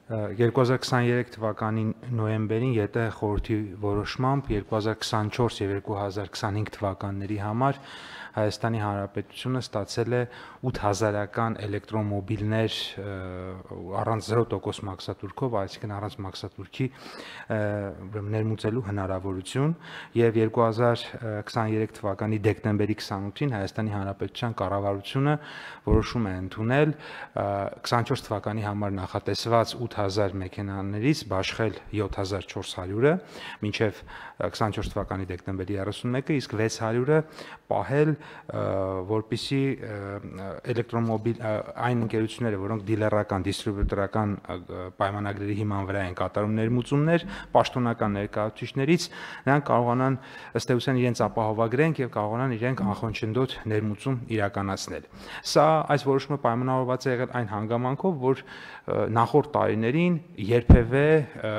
2023 թվականի նոյեմբերին ԵՏ խորհրդի որոշմամբ 2024 եւ 2025 թվականների համար Հայաստանի Հանրապետությունը ստացել է 8000-ական էլեկտրոմոբիլներ առանց 0% մաքսատուրքով, այսինքն առանց մաքսատուրքի ներմուծելու հնարավորություն եւ 2023 թվականի դեկտեմբերի 28-ին Հայաստանի Հանրապետության կառավարությունը որոշում է ընդունել 24 թվականի համար նախատեսված 8000 մեքենաներից բաշխել 7400-ը մինչև 24 թվականի դեկտեմբերի 31-ը, իսկ 600-ը պահել, որպիսի էլեկտրոմոբիլ այն ընկերությունները, որոնք դիլերական, դիստրիբյուտորական պայմանագրերի հիման վրա են կատարում ներմուծումներ, պաշտոնական ներկայացուցիչներից, նրանք կարողանան ըստ էության իրենց ապահովագրենք եւ կարողանան իրենք անխոնչնդոտ ներմուծում իրականացնել։ Սա այս որոշումը պայմանավորված է եղել այն հանգամանքով, որ նախորդ տարիներին երբևէ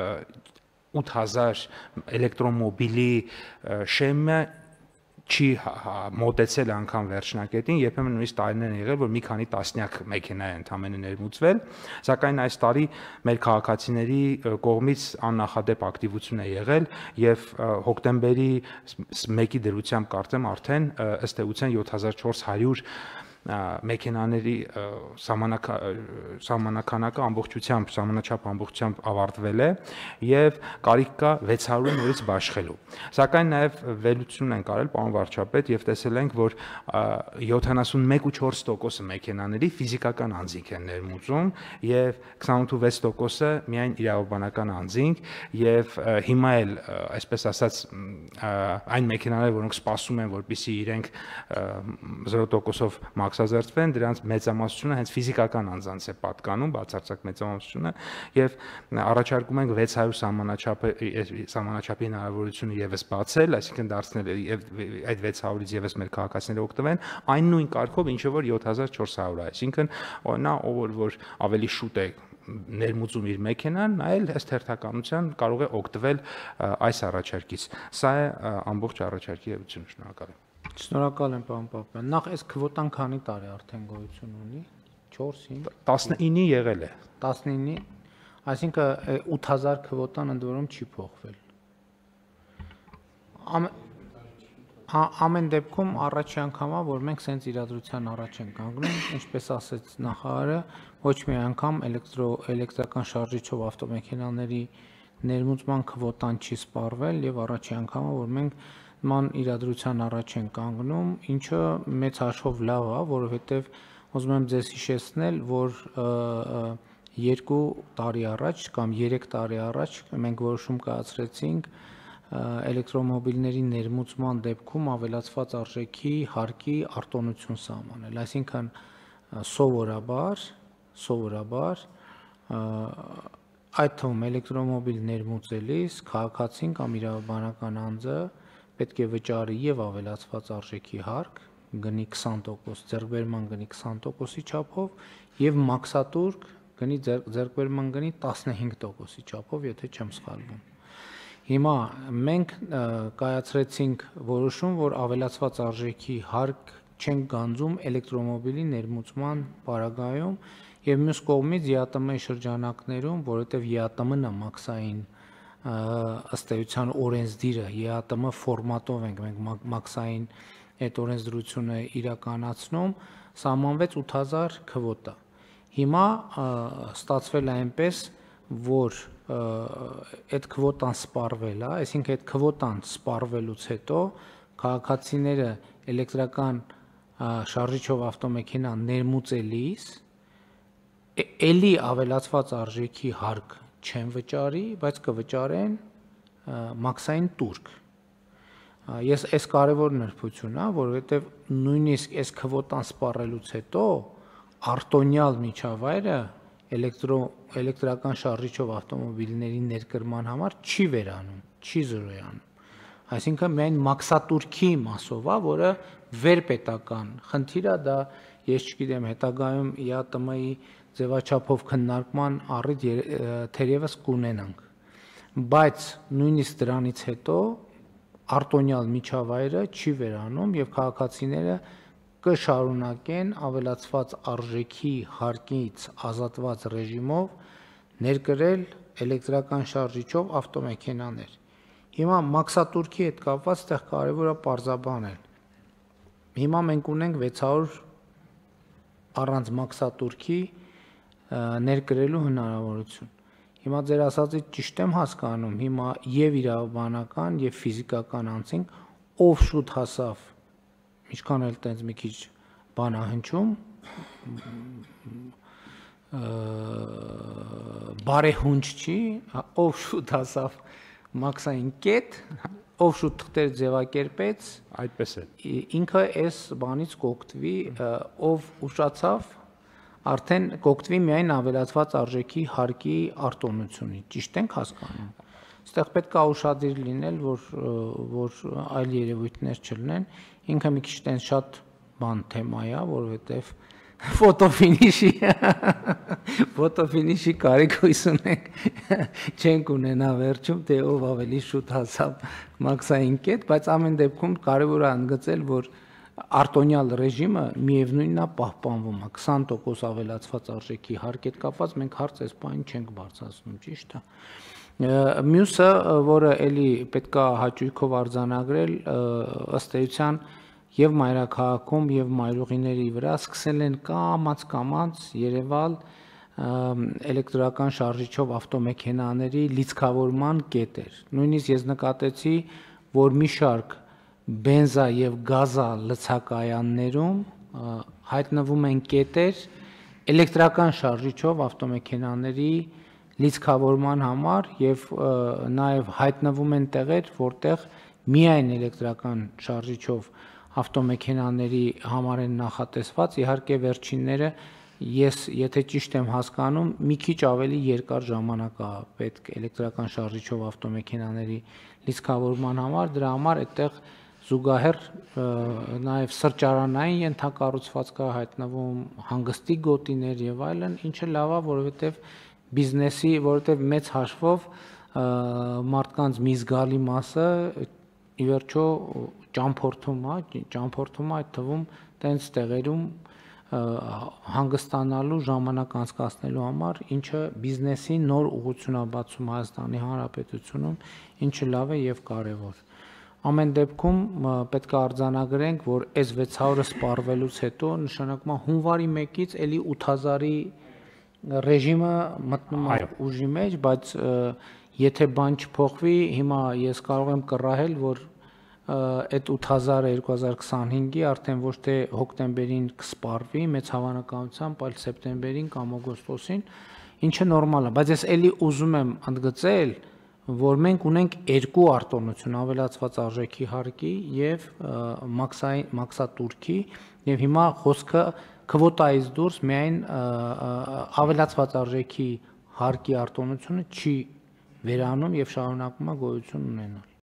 8000 էլեկտրոմոբիլի շեմը չի մոտեցել անգամ վերջնակետին, երբեմն նույնիսկ տարիներ են եղել, որ մի քանի տասնյակ մեքենա է ընդամենը ներմուծվել, սակայն այս տարի մեր քաղաքացիների կողմից աննախադեպ ակտիվություն է եղել եւ հոկտեմբերի 1-ի դրությամբ կարծեմ արդեն ըստ էության 7400 մեքենաների սահմանականակը ամբողջությամբ ամբողջությամբ ավարտվել է եւ կարիք կա 600 նորից բաշխելու։ Սակայն նաեւ վերլուծություն ենք արել, պարոն վարչապետ, եւ տեսել ենք, որ 71.4% մեքենաների ֆիզիկական անձինք են ներմուծում եւ 28.6%-ը միայն իրավաբանական անձինք եւ հիմա էլ այսպես ասած այն մեքենաները, որոնք սպասում են, որպեսզի իրենք 0%-ով մաքսազերծվեն, դրանց մեծամասնությունը հենց ֆիզիկական անձանց է պատկանում, բացարձակ մեծամասնությունը եւ առաջարկում ենք 600 սահմանաչափի հնարավորությունը եւս բացել, այսինքն դարձնել եւ այդ 600-ից եւս մեր քաղաքացիները օգտվեն այն նույն կարգով, ինչը որ 7400 է, այսինքն նա որ ավելի շուտ է ներմուծում իր մեքենան, նա էլ ըստ հերթականության կարող է օգտվել այս առաջարկից։ Սա է ամբողջ առաջարկի էությունը, շնորհակալ եմ։ Շնորհակալ եմ, պարոն Պապյան։ Նախ այս քվոտան քանի տարի արդեն գոյություն ունի։ 4-ին 19-ի եղել է։ 19-ի, այսինքն 8000 քվոտան ընդ որում չի փոխվել։ Ամեն դեպքում առաջի անգամա, որ մենք սենց իրադրության առաջ ենք կանգնում, ինչպես ասեց նախարարը, ոչ մի անգամ էլեկտրական շարժիչով ավտոմեքենաների ներմուծման քվոտան չի սպառվել եւ առաջի անգամա, որ մենք ման իրադրության առաջ են կանգնում, ինչը մեծ հաշվով լավ է, որովհետև ուզում եմ ձեզ հիշեցնել, որ 2 տարի առաջ կամ 3 տարի առաջ մենք որոշում կայացրեցինք էլեկտրոմոբիլների ներմուծման դեպքում ավելացված արժեքի հարկի արտոնություն սահմանել, այսինքն սովորաբար այդ թվում էլեկտրոմոբիլ ներմուծելիս քաղաքացին կամ իրավաբանական անձը պետք է վճարի եւ ավելացված արժեքի հարկ գնի 20%, ձեռքբերման գնի 20%-ի չափով եւ մաքսատուրք գնի ձեռքբերման գնի 15%-ի չափով, եթե չեմ սխալվում։ Հիմա մենք կայացրեցինք որոշում, որ ավելացված արժեքի հարկ չենք գանձում էլեկտրոմոբիլի ներմուծման պարագայում եւ մյուս կողմից ԵԱՏՄ-ի շրջանակներում, որովհետեւ ԵԱՏՄ-ն է մաքսային ըստ էության օրենսդիրը, ԵԱՏՄ ֆորմատով ենք մենք մաքսային այդ օրենսդրությունը իրականացնում, սահմանվեց 8000 քվոտա։ Հիմա ստացվել է այնպես, որ այդ քվոտան սպառվել է, այսինքն այդ քվոտան սպառվելուց հետո քաղաքացիները էլեկտրական շարժիչով ավտոմեքենա ներմուծելիս էլի ավելացված արժեքի հարկ չեն վճարի, բայց կվճարեն մաքսային տուրք։ Ես այս կարևոր նրբություն է, որովհետև նույնիսկ այս քվոտան սպառելուց հետո արտոնյալ միջավայրը էլեկտրական շարժիչով ավտոմոբիլների ներկրման համար չի վերանում, չի զրոյանում։ Այսինքն միայն մաքսատուրքի մասով է, որը վերպետական խնդիր է, դա ես չգիտեմ, հետագայում ԵԱՏՄ-ի ձևաչափով քննարկման առիթ թերևս կունենանք։ Բայց նույնիսկ դրանից հետո արտոնյալ միջավայրը չի վերանում եւ քաղաքացիները կշարունակեն ավելացված արժեքի հարկից ազատված ռեժիմով ներկրել էլեկտրական շարժիչով ավտոմեքենաներ։ Հիմա մաքսատուրքի հետ կապված այդտեղ կարևոր է պարզաբանել։ Հիմա մենք ունենք 600 առանց մաքսատուրքի ներկրելու հնարավորություն։ Հիմա ձեր ասածից ճիշտ եմ հասկանում, հիմա եւ իրավաբանական եւ ֆիզիկական անձինք ով շուտ հասավ, ինչքան էլ տենց մի քիչ բան է հնչում, բարեհունչ չի, ով շուտ հասավ մաքսային կետ, ով շուտ թղթեր ձևակերպեց, այդպես է։ Ինքը այս բանից կօգտվի, ով ուշացավ, արդեն կօգտվի միայն ավելացված արժեքի հարկի արտոնությունից, ճիշտ ենք հասկանում։ Այստեղ պետք է ուշադիր լինել, որ այլ երևույթներ չլինեն, ինքը մի քիչ տենց շատ բան թեմա է, որովհետև ֆոտոֆինիշի կարիք հույս ունենք, չենք ունենա վերջում, թե ով ավելի շուտ հասավ մաքսային կետ, բայց ամեն դեպքում կարևոր է ընդգծել, որ արտոնյալ ռեժիմը միևնույնն է պահպանվում է, 20% ավելացված արժեքի հարկ հետ կապված, մենք հարց այս բանին չենք բարձրացնում, ճիշտ է։ Մյուսը, որը էլի պետք է հաճույքով արձանագրել, ըստ էության եւ մայրաքաղաքում եւ մայրուղիների վրա սկսել են կամաց երևալ էլեկտրական շարժիչով ավտոմեքենաների լիցքավորման կետեր։ Նույնիսկ ես նկատեցի, որ մի շարք բենզա եւ գազա լցակայաններում հայտնվում են կետեր էլեկտրական շարժիչով ավտոմեքենաների լիցքավորման համար եւ նաեւ հայտնվում են տեղեր, որտեղ միայն էլեկտրական շարժիչով ավտոմեքենաների համար են նախատեսված, իհարկե վերջինները ես եթե ճիշտ եմ հասկանում, մի քիչ ավելի երկար ժամանակ է պետք էլեկտրական շարժիչով ավտոմեքենաների լիցքավորման համար, դրա համար այդտեղ զուգահեռ նաև սրճարանային ենթակառուցվածք է հայտնվում, հանգստի գոտիներ եւ այլն, ինչը լավ է, որովհետեւ բիզնեսի, որովհետեւ մեծ հաշվով մարդկանց մի զգալի մասը ի վերջո ճամփորդում է այդ թվում տենց տեղերում հանգստանալու ժամանակ անցկացնելու համար, ինչը բիզնեսի նոր ուղղություն է բացում Հայաստանի Հանրապետությունում, ինչը լավ է եւ կարեւոր։ Ամեն դեպքում պետք է արձանագրենք, որ այս 600-ը սպառվելուց հետո նշանակում է հունվարի 1-ից էլի 8000-ի ռեժիմը մտնում է ուժի մեջ, բայց եթե բան չփոխվի, հիմա ես կարող եմ կռահել, որ այդ 8000-ը 2025-ի արդեն ոչ թե հոկտեմբերին կսպառվի մեծ հավանականությամբ, այլ սեպտեմբերին կամ օգոստոսին, ինչը նորմալ է, բայց ես էլի ուզում եմ ընդգծել, որ մենք ունենք երկու արտոնություն, ավելացված արժեքի հարկի եւ մաքսատուրքի, եւ հիմա խոսքը քվոտայից դուրս միայն ավելացված արժեքի հարկի արտոնությունը չի վերանում եւ շարունակում է գոյություն ունենալ։